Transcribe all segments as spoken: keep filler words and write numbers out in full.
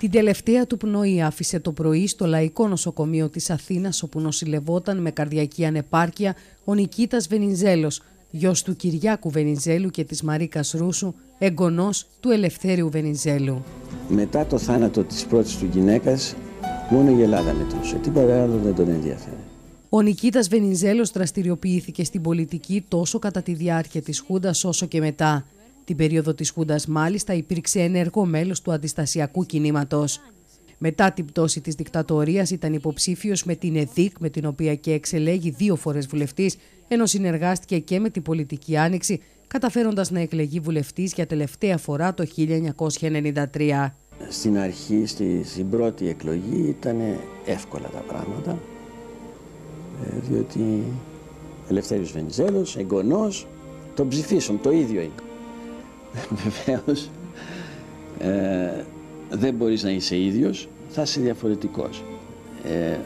Την τελευταία του πνοή άφησε το πρωί στο Λαϊκό Νοσοκομείο της Αθήνας, όπου νοσηλευόταν με καρδιακή ανεπάρκεια ο Νικήτας Βενιζέλος, γιος του Κυριάκου Βενιζέλου και της Μαρίκας Ρούσου, εγγονός του Ελευθέριου Βενιζέλου. Μετά το θάνατο της πρώτης του γυναίκας, μόνο η Ελλάδα μετρούσε. Τίποτα άλλο δεν τον ενδιαφέρε. Ο Νικήτας Βενιζέλος δραστηριοποιήθηκε στην πολιτική τόσο κατά τη διάρκεια της Χούντας όσο και μετά. Την περίοδο της Χούντας μάλιστα υπήρξε ενεργό μέλος του αντιστασιακού κινήματος. Μετά την πτώση της δικτατορίας ήταν υποψήφιος με την ΕΔΙΚ, με την οποία και εξελέγει δύο φορές βουλευτής, ενώ συνεργάστηκε και με την Πολιτική Άνοιξη, καταφέροντας να εκλεγεί βουλευτής για τελευταία φορά το χίλια εννιακόσια ενενήντα τρία. Στην αρχή, στη, στην πρώτη εκλογή, ήταν εύκολα τα πράγματα, διότι Ελευθέριος Βενιζέλος, εγγονός, τον ψηφίσουν, το ίδιο είναι. Βεβαίως, ε, δεν μπορείς να είσαι ίδιος, θα είσαι διαφορετικός. Ε,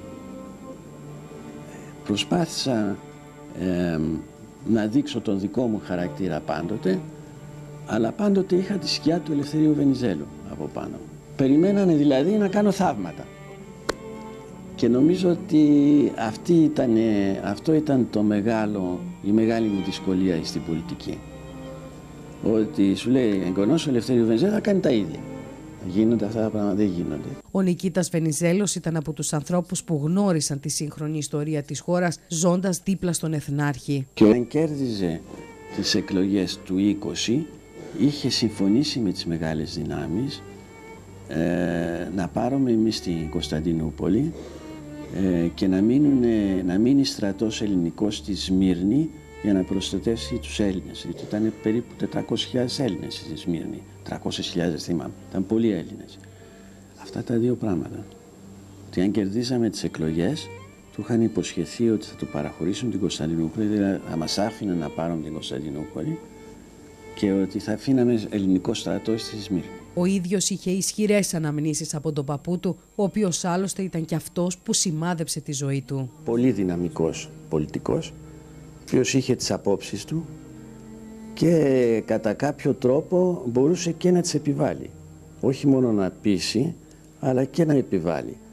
προσπάθησα ε, να δείξω τον δικό μου χαρακτήρα πάντοτε, αλλά πάντοτε είχα τη σκιά του Ελευθερίου Βενιζέλου από πάνω. Περιμένανε δηλαδή να κάνω θαύματα. Και νομίζω ότι αυτή ήταν, αυτό ήταν το μεγάλο, η μεγάλη μου δυσκολία στην πολιτική. Ότι σου λέει εγγονός ο Ελευθέριου Βενιζέλου θα κάνει τα ίδια. Γίνονται αυτά τα πράγματα, δεν γίνονται. Ο Νικήτας Βενιζέλος ήταν από τους ανθρώπους που γνώρισαν τη σύγχρονη ιστορία της χώρας, ζώντας δίπλα στον Εθνάρχη. Και όταν κέρδιζε τις εκλογές του είκοσι, είχε συμφωνήσει με τις μεγάλες δυνάμεις ε, να πάρουμε εμείς στην Κωνσταντινούπολη ε, και να, μείνουνε, να μείνει στρατός ελληνικός στη Σμύρνη για να προστατεύσει τους Έλληνες. Γιατί ήταν περίπου τετρακόσιες χιλιάδες Έλληνες στη Σμύρνη. τριακόσιες χιλιάδες θυμάμαι. Ήταν πολλοί Έλληνες. Αυτά τα δύο πράγματα. Ότι αν κερδίσαμε τις εκλογές, του είχαν υποσχεθεί ότι θα του παραχωρήσουν την Κωνσταντινούπολη, δηλαδή θα μας άφηναν να πάρουν την Κωνσταντινούπολη και ότι θα αφήναμε ελληνικό στρατό στη Σμύρνη. Ο ίδιος είχε ισχυρές αναμνήσεις από τον παππού του, ο οποίος άλλωστε ήταν και αυτός που σημάδεψε τη ζωή του. Πολύ δυναμικός πολιτικός, ο οποίος είχε τις απόψεις του και κατά κάποιο τρόπο μπορούσε και να τις επιβάλλει. Όχι μόνο να πείσει, αλλά και να επιβάλλει.